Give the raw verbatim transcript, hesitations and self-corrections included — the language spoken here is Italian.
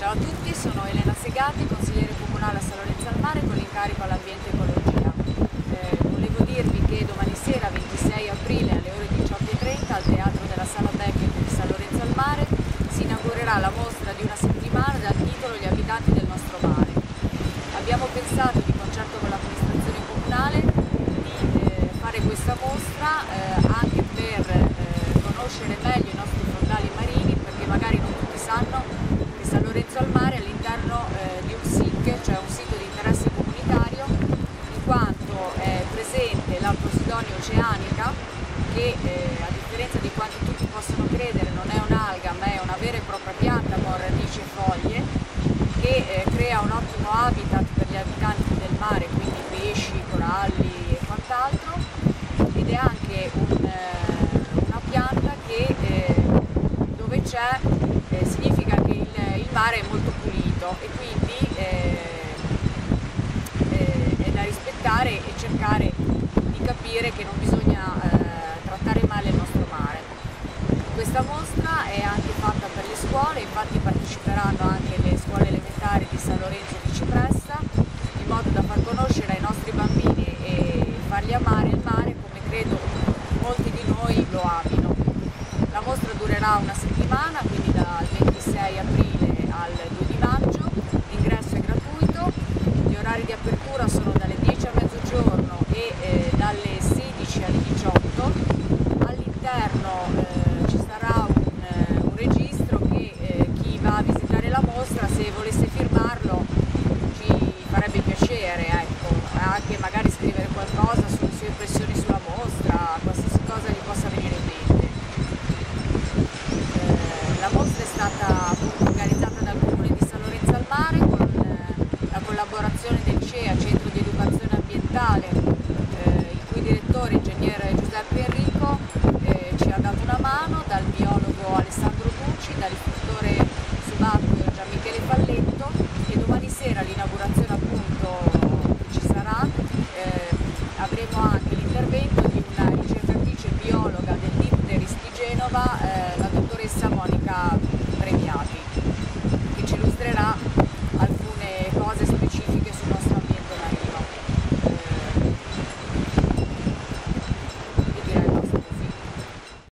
Ciao a tutti, sono Elena Segati, consigliere comunale a San Lorenzo al Mare con l'incarico all'ambiente e ecologia. Eh, volevo dirvi che domani sera, ventisei aprile, alle ore diciotto e trenta, al Teatro della Sala Beckett di San Lorenzo al Mare si inaugurerà la mostra di una settimana dal titolo Gli abitanti del nostro mare. Abbiamo pensato, di concerto con l'amministrazione comunale, di eh, fare questa mostra eh, anche per eh, conoscere meglio i nostri fondali marini, perché magari non tutti sanno San Lorenzo al Mare all'interno eh, di un S I C, cioè un sito di interesse comunitario, in quanto è presente la Posidonia oceanica che eh, a differenza di quanto tutti possono credere non è un'alga ma è una vera e propria pianta con radici e foglie che eh, crea un ottimo habitat per gli abitanti del mare, quindi pesci, coralli e quant'altro, ed è anche un, eh, una pianta che eh, dove c'è eh, significa che il, il mare è molto pulito e quindi eh, eh, è da rispettare e cercare di capire che non bisogna eh, trattare male il nostro mare. Questa mostra è anche fatta per le scuole, infatti parteciperanno anche le scuole elementari di San Lorenzo di Cipressa, in modo da far conoscere ai nostri bambini e farli amare il mare come credo molti di noi lo amino. La mostra durerà una settimana, quindi dal ventisei aprile al due